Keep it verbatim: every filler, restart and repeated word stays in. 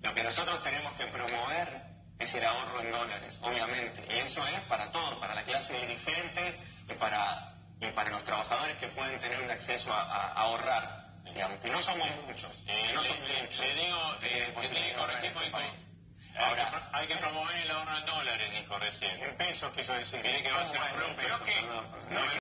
Lo que nosotros tenemos que promover es el ahorro en dólares, obviamente. Y eso es para todo, para la clase dirigente y para, y para los trabajadores que pueden tener un acceso a, a, a ahorrar. Digamos, que no somos muchos. Eh, que no le, son le, muchos. le digo, eh, que tiene que corregir porque ahora hay que, hay que promover el ahorro en dólares, dijo recién. En pesos quiso decir. Mire que va a ser un bueno, pero pesos, que perdón, perdón. no